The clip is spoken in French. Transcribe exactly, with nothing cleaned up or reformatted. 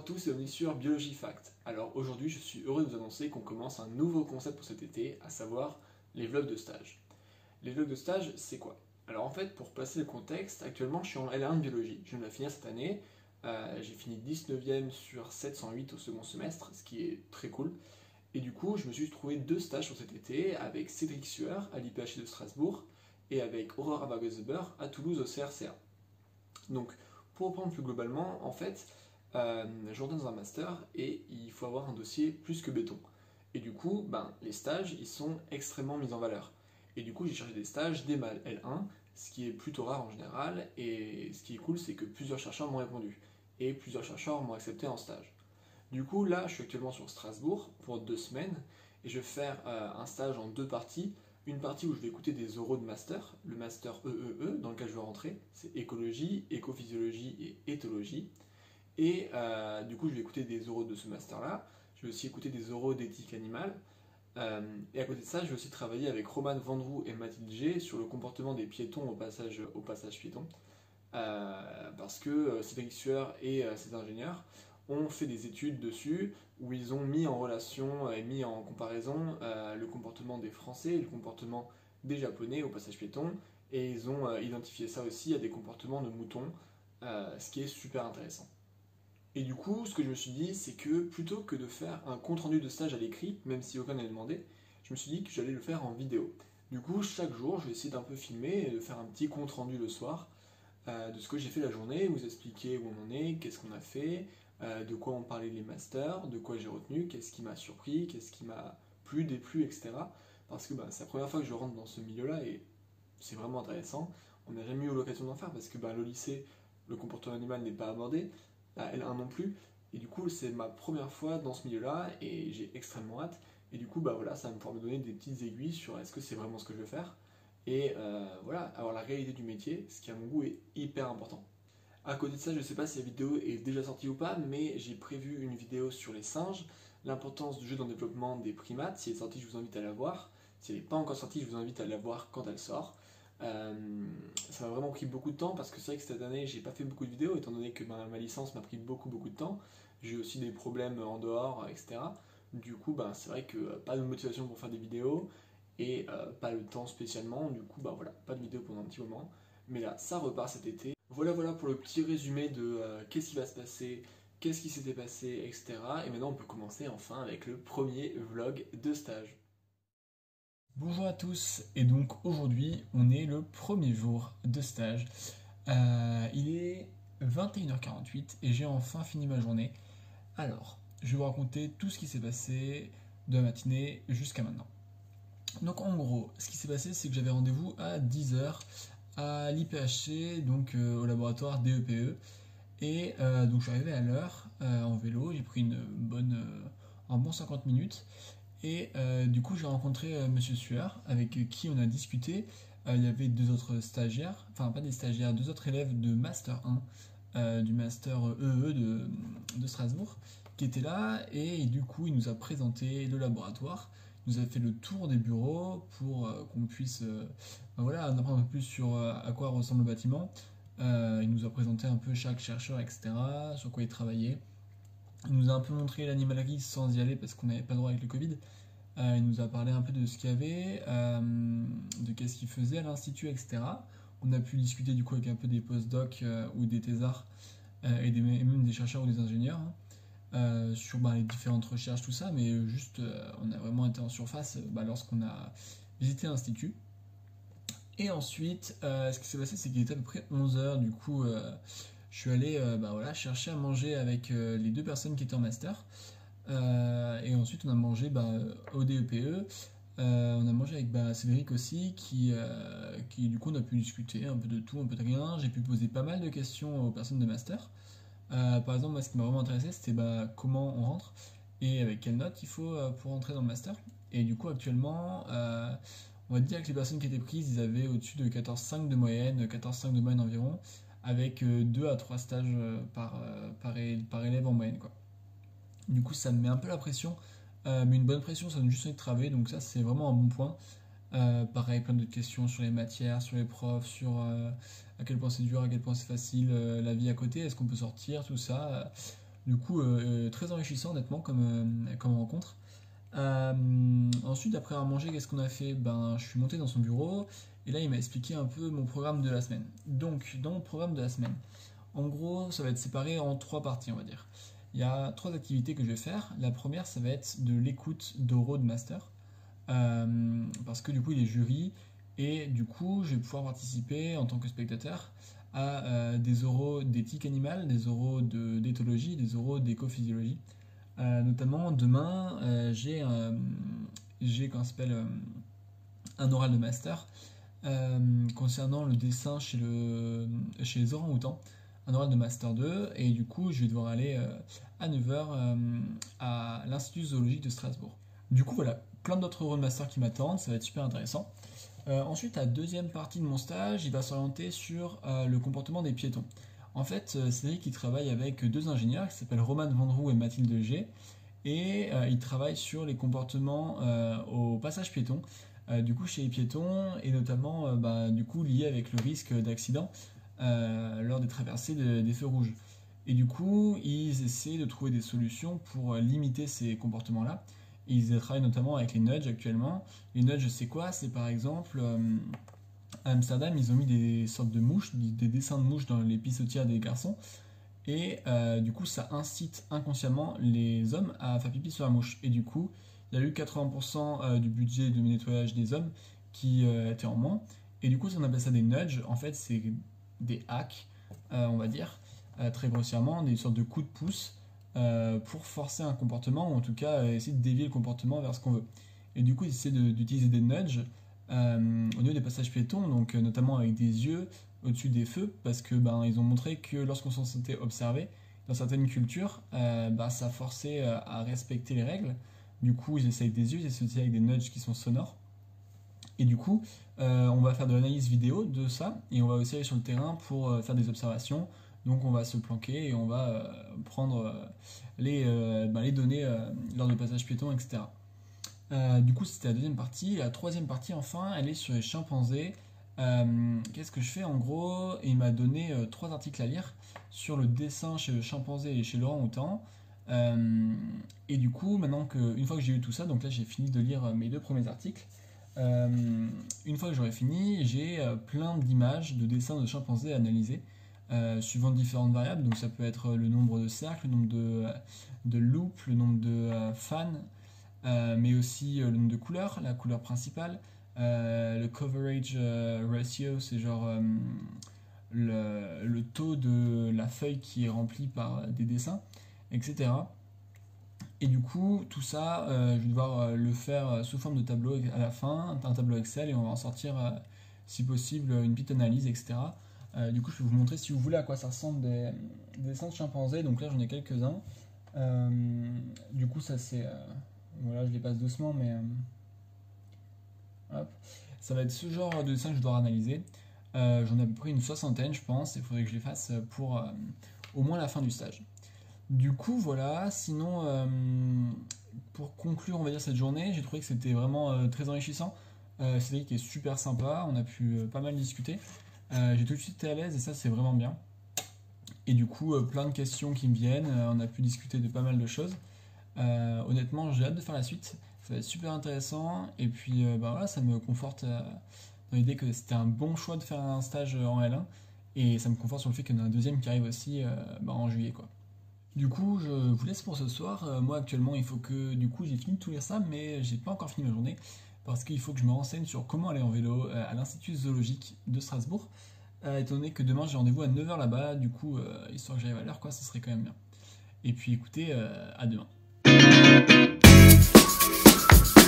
à tous et bienvenue sur Biology Fact. Alors aujourd'hui je suis heureux de vous annoncer qu'on commence un nouveau concept pour cet été, à savoir les vlogs de stage. Les vlogs de stage c'est quoi? Alors en fait pour passer le contexte, actuellement je suis en L un de biologie, je viens de la finir cette année, euh, j'ai fini dix-neuvième sur sept cent huit au second semestre, ce qui est très cool. Et du coup je me suis trouvé deux stages sur cet été avec Cédric Sueur à l'I P H I de Strasbourg et avec Aurore Abagozeber à Toulouse au C R C A. Donc pour reprendre plus globalement, en fait, euh, je rentre dans un master et il faut avoir un dossier plus que béton. Et du coup, ben, les stages, ils sont extrêmement mis en valeur. Et du coup, j'ai cherché des stages D M A L un, ce qui est plutôt rare en général. Et ce qui est cool, c'est que plusieurs chercheurs m'ont répondu. Et plusieurs chercheurs m'ont accepté en stage. Du coup, là, je suis actuellement sur Strasbourg pour deux semaines. Et je vais faire euh, un stage en deux parties. Une partie où je vais écouter des oraux de master, le master E E E, dans lequel je vais rentrer, c'est écologie, écophysiologie et éthologie. Et euh, du coup, je vais écouter des oraux de ce master-là. Je vais aussi écouter des oraux d'éthique animale. Euh, et à côté de ça, je vais aussi travailler avec Roman Vandrou et Mathilde G sur le comportement des piétons au passage, au passage piéton. Euh, parce que euh, Cédric Sueur et euh, ses ingénieurs ont fait des études dessus où ils ont mis en relation et mis en comparaison euh, le comportement des Français et le comportement des Japonais au passage piéton, et ils ont euh, identifié ça aussi à des comportements de moutons, euh, ce qui est super intéressant. Et du coup, ce que je me suis dit, c'est que plutôt que de faire un compte-rendu de stage à l'écrit, même si aucun n'avait demandé, je me suis dit que j'allais le faire en vidéo. Du coup, chaque jour, je vais essayer d'un peu filmer et de faire un petit compte-rendu le soir euh, de ce que j'ai fait la journée, vous expliquer où on en est, qu'est-ce qu'on a fait, euh, de quoi on parlait les masters, de quoi j'ai retenu, qu'est-ce qui m'a surpris, qu'est-ce qui m'a plu, déplu, et cetera. Parce que bah, c'est la première fois que je rentre dans ce milieu-là et c'est vraiment intéressant. On n'a jamais eu l'occasion d'en faire parce que bah, le lycée, le comportement animal n'est pas abordé, la L un non plus, et du coup c'est ma première fois dans ce milieu-là et j'ai extrêmement hâte. Et du coup bah voilà, ça va me pouvoir me donner des petites aiguilles sur est-ce que c'est vraiment ce que je veux faire. Et euh, voilà, avoir la réalité du métier, ce qui à mon goût est hyper important. À côté de ça, je ne sais pas si la vidéo est déjà sortie ou pas, mais j'ai prévu une vidéo sur les singes, l'importance du jeu dans le développement des primates. Si elle est sortie, je vous invite à la voir. Si elle n'est pas encore sortie, je vous invite à la voir quand elle sort. Euh, ça m'a vraiment pris beaucoup de temps parce que c'est vrai que cette année, j'ai pas fait beaucoup de vidéos étant donné que ma, ma licence m'a pris beaucoup beaucoup de temps. J'ai aussi des problèmes en dehors, et cetera. Du coup, ben, c'est vrai que euh, pas de motivation pour faire des vidéos et euh, pas le temps spécialement. Du coup, bah voilà, pas de vidéo pendant un petit moment. Mais là, ça repart cet été. Voilà, voilà pour le petit résumé de euh, qu'est-ce qui va se passer, qu'est-ce qui s'était passé, et cetera. Et maintenant, on peut commencer enfin avec le premier vlog de stage. Bonjour à tous, et donc aujourd'hui on est le premier jour de stage. Euh, il est vingt et une heures quarante-huit et j'ai enfin fini ma journée. Alors, je vais vous raconter tout ce qui s'est passé de la matinée jusqu'à maintenant. Donc en gros, ce qui s'est passé c'est que j'avais rendez-vous à dix heures à l'I P H C, donc euh, au laboratoire D E P E. Et euh, donc je suis arrivé à l'heure euh, en vélo, j'ai pris une bonne, euh, un bon cinquante minutes. Et euh, du coup, j'ai rencontré euh, Monsieur Sueur, avec qui on a discuté. Euh, il y avait deux autres stagiaires, enfin pas des stagiaires, deux autres élèves de Master un, euh, du Master E E E de, de Strasbourg, qui étaient là. Et du coup, il nous a présenté le laboratoire. Il nous a fait le tour des bureaux pour euh, qu'on puisse euh, ben voilà, en apprendre un peu plus sur euh, à quoi ressemble le bâtiment. Euh, il nous a présenté un peu chaque chercheur, et cetera, sur quoi il travaillait. Il nous a un peu montré l'animalerie sans y aller parce qu'on n'avait pas le droit avec le Covid. Euh, il nous a parlé un peu de ce qu'il y avait, euh, de qu'est-ce qu'il faisait à l'Institut, et cetera. On a pu discuter du coup avec un peu des postdocs euh, ou des thésards euh, et, des, et même des chercheurs ou des ingénieurs hein, euh, sur bah, les différentes recherches, tout ça, mais juste euh, on a vraiment été en surface bah, lorsqu'on a visité l'Institut. Et ensuite, euh, ce qui s'est passé, c'est qu'il était à peu près onze heures, du coup, euh, je suis allé euh, bah, voilà, chercher à manger avec euh, les deux personnes qui étaient en master. Euh, et ensuite, on a mangé bah, au D E P E. Euh, on a mangé avec bah, Cédric aussi, qui, euh, qui du coup, on a pu discuter un peu de tout, un peu de rien. J'ai pu poser pas mal de questions aux personnes de master. Euh, par exemple, moi, ce qui m'a vraiment intéressé, c'était bah, comment on rentre et avec quelle note il faut euh, pour rentrer dans le master. Et du coup, actuellement, euh, on va dire que les personnes qui étaient prises, ils avaient au-dessus de quatorze virgule cinq de moyenne, quatorze virgule cinq de moyenne environ, avec euh, deux à trois stages euh, par, euh, par, é- par élève en moyenne, quoi. Du coup, ça me met un peu la pression, euh, mais une bonne pression, ça donne juste envie de travailler, donc ça, c'est vraiment un bon point. Euh, pareil, plein d'autres questions sur les matières, sur les profs, sur euh, à quel point c'est dur, à quel point c'est facile, euh, la vie à côté, est-ce qu'on peut sortir, tout ça. Du coup, euh, très enrichissant honnêtement comme, euh, comme rencontre. Euh, ensuite, après avoir mangé, qu'est-ce qu'on a fait? Ben, je suis monté dans son bureau et là, il m'a expliqué un peu mon programme de la semaine. Donc, dans mon programme de la semaine, en gros, ça va être séparé en trois parties, on va dire. Il y a trois activités que je vais faire. La première, ça va être de l'écoute d'oraux de master. Euh, parce que du coup, il est jury et du coup, je vais pouvoir participer en tant que spectateur à euh, des oraux d'éthique animale, des oraux de- d'éthologie, des oraux d'écophysiologie. Euh, notamment, demain, euh, j'ai euh, j'ai comment ça s'appelle, euh, un oral de master euh, concernant le dessin chez, le, chez les orang-outans, un oral de master deux, et du coup, je vais devoir aller euh, à neuf heures euh, à l'Institut zoologique de Strasbourg. Du coup, voilà, plein d'autres oraux de master qui m'attendent, ça va être super intéressant. Euh, ensuite, la deuxième partie de mon stage, il va s'orienter sur euh, le comportement des piétons. En fait, euh, Cédric il travaille avec deux ingénieurs qui s'appellent Roman Vandroux et Mathilde G. Et euh, il travaille sur les comportements euh, au passage piéton, euh, du coup chez les piétons, et notamment euh, bah, du coup lié avec le risque d'accident euh, lors des traversées de- des feux rouges. Et du coup, ils essaient de trouver des solutions pour euh, limiter ces comportements-là. Ils travaillent notamment avec les nudges actuellement. Les nudges, c'est quoi? C'est par exemple, euh, à Amsterdam, ils ont mis des sortes de mouches, des des dessins de mouches dans les pissotières des garçons. Et euh, du coup, ça incite inconsciemment les hommes à faire pipi sur la mouche. Et du coup, il y a eu quatre-vingts pour cent euh, du budget de nettoyage des hommes qui euh, était en moins. Et du coup, on appelle ça des nudges. En fait, c'est des hacks, euh, on va dire, euh, très grossièrement, des sortes de coups de pouce euh, pour forcer un comportement, ou en tout cas euh, essayer de dévier le comportement vers ce qu'on veut. Et du coup, ils essaient de- d'utiliser des nudges euh, au niveau des passages piétons, donc euh, notamment avec des yeux au-dessus des feux, parce que ben, ils ont montré que lorsqu'on s'en sentait observé, dans certaines cultures, euh, ben, ça forçait euh, à respecter les règles. Du coup, ils essayent avec des yeux, ils essayent aussi avec des nudges qui sont sonores. Et du coup, euh, on va faire de l'analyse vidéo de ça, et on va aussi aller sur le terrain pour euh, faire des observations. Donc on va se planquer et on va euh, prendre euh, les, euh, ben, les données euh, lors du passage piéton, et cetera. Euh, du coup, c'était la deuxième partie. La troisième partie, enfin, elle est sur les chimpanzés. Euh, Qu'est-ce que je fais en gros? Il m'a donné euh, trois articles à lire sur le dessin chez le chimpanzé et chez l'orang-outan. Euh, et du coup, maintenant que, une fois que j'ai eu tout ça, donc là j'ai fini de lire euh, mes deux premiers articles. Euh, une fois que j'aurai fini, j'ai euh, plein d'images, de dessins de chimpanzés à analyser, euh, suivant différentes variables. Donc ça peut être le nombre de cercles, le nombre de, de loops, le nombre de euh, fans, euh, mais aussi euh, le nombre de couleurs, la couleur principale, euh, le coverage euh, ratio, c'est genre euh, le, le taux de la feuille qui est remplie par des dessins, et cetera. Et du coup, tout ça, euh, je vais devoir euh, le faire euh, sous forme de tableau à la fin, un tableau Excel, et on va en sortir, euh, si possible, une petite analyse, et cetera. Euh, du coup, je peux vous montrer, si vous voulez, à quoi ça ressemble des, des dessins de chimpanzés. Donc là, j'en ai quelques-uns. Euh, du coup, ça c'est... euh, voilà, je les passe doucement, mais... euh, hop. Ça va être ce genre de dessin que je dois analyser. Euh, j'en ai à peu près une soixantaine, je pense. Il faudrait que je les fasse pour euh, au moins la fin du stage. Du coup, voilà. Sinon, euh, pour conclure, on va dire, cette journée, j'ai trouvé que c'était vraiment euh, très enrichissant. Euh, Cédric est super sympa. On a pu euh, pas mal discuter. Euh, j'ai tout de suite été à l'aise et ça, c'est vraiment bien. Et du coup, euh, plein de questions qui me viennent. Euh, on a pu discuter de pas mal de choses. Euh, honnêtement, j'ai hâte de faire la suite. Ça va être super intéressant. Et puis, euh, bah voilà, ça me conforte euh, dans l'idée que c'était un bon choix de faire un stage en L un. Et ça me conforte sur le fait qu'il y en a un deuxième qui arrive aussi euh, bah, en juillet, quoi. Du coup, je vous laisse pour ce soir. Euh, moi, actuellement, il faut que, du coup, j'ai fini de tout lire ça, mais j'ai pas encore fini ma journée parce qu'il faut que je me renseigne sur comment aller en vélo euh, à l'Institut zoologique de Strasbourg. Euh, étant donné que demain j'ai rendez-vous à neuf heures là-bas, du coup, euh, histoire que j'arrive à l'heure, quoi, ça serait quand même bien. Et puis écoutez, euh, à demain.